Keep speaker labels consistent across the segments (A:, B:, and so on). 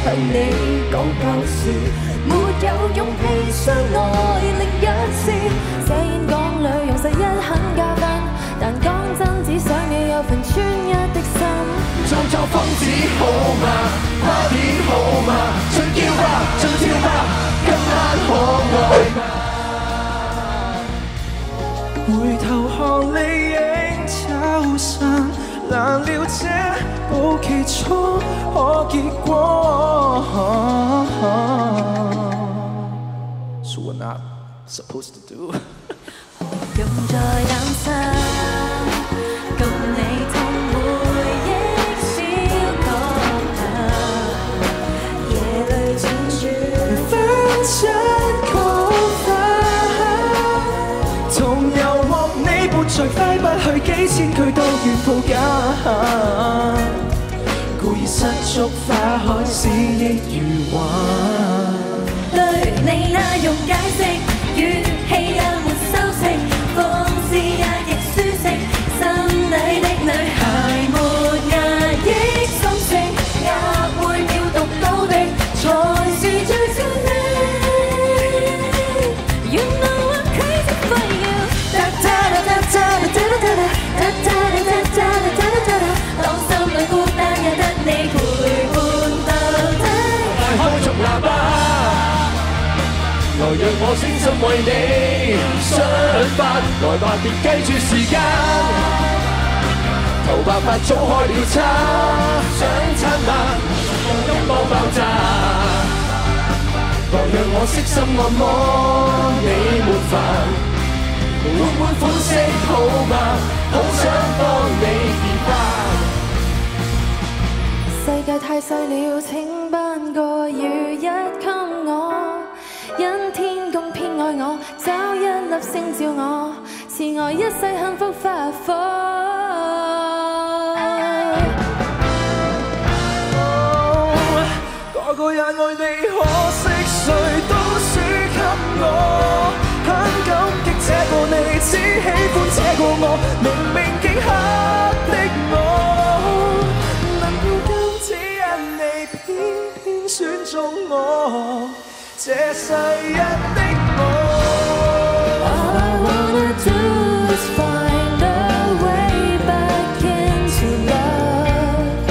A: 向你講舊事，沒有勇氣相愛另一次。這演講裏用實一很加分，但講真只想你有份專一的心。
B: 做作瘋子好嗎 ？Party 好嗎？盡叫吧，盡跳吧，今晚可愛嗎？回頭看理應走散，難料這步其中可結果。So we're not supposed to do
A: 何用再擔心，共你痛回憶小確幸，夜裏轉轉
B: 分出個同遊獲你伴隨揮不去幾千句都願抱緊，故意失足花海肆意如幻。
A: 對你那用解釋，語氣也沒修飾，放肆也亦舒適，心底的女孩沒壓抑心聲，也會秒讀到的才是最精靈。You know I'm crazy for you。當心裏孤單也得你陪伴到底。
B: 開足喇叭，來讓我聲心為你出發，來吧別計住時間，頭白髮早開了叉，想燦爛，用音樂爆炸，來讓我悉心按摩你沒煩。換換款式好嗎？好想幫你變化。
A: 世界太細了，請頒個如一給我，因天公偏愛我，找一粒星照我，賜我一世幸福發火。
B: 個個也愛你，可惜誰都輸給我。很感激這個你，只喜歡這個我，明明極黑的我，能要今只因你偏偏選中我，這世一的我。
A: All I wanna do is find a way back into love.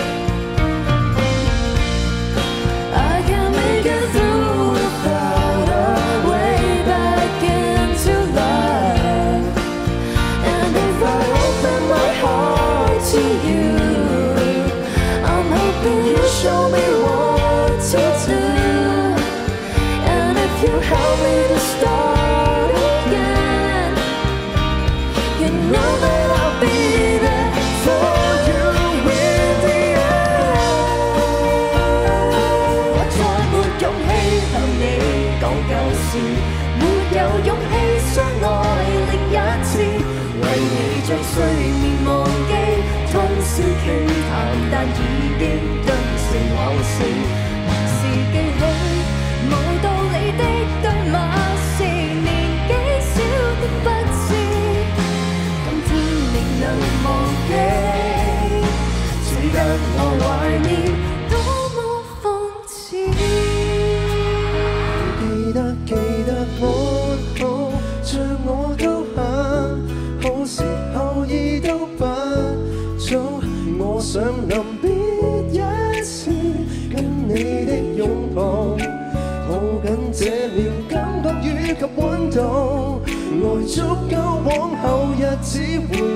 A: I can't make it through without a way back into love. And if I open my heart to you, I'm hoping you show me what to do. And if you help me to start again, you know that I'll be there for you in the end. 我再沒勇氣向你講舊事，沒有勇氣相愛另一次，為你將睡眠忘記，通宵傾談，但已經頓成往事，還是記起無道理的對罵，是年紀小的不知，今天未能忘記，只得我懷念，多麼諷刺。
B: 記得我好像我都很好，時候已都不早，我想臨別一次跟你的擁抱，抱緊這秒感覺與及溫度，愛足夠往後日子會